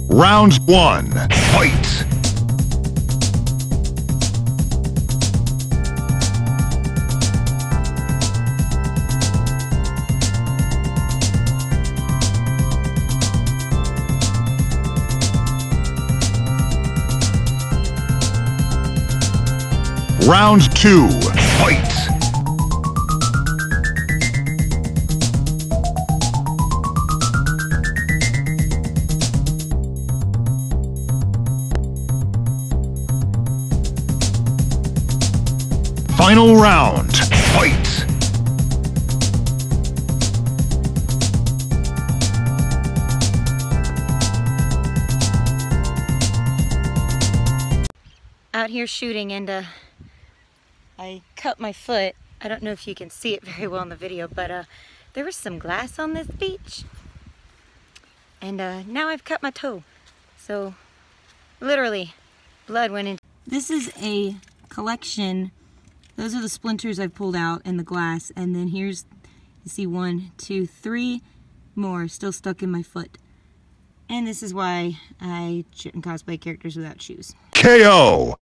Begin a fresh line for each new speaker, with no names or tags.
Round 1. Fight! Round 2. Fight! Final round. Fight!
Out here shooting, and I cut my foot. I don't know if you can see it very well in the video, but there was some glass on this beach, and now I've cut my toe. So literally blood went in. This is a collection. Those are the splinters I've pulled out in the glass, and then here's, you see 1, 2, 3 more still stuck in my foot. And this is why I shouldn't cosplay characters without shoes.
KO!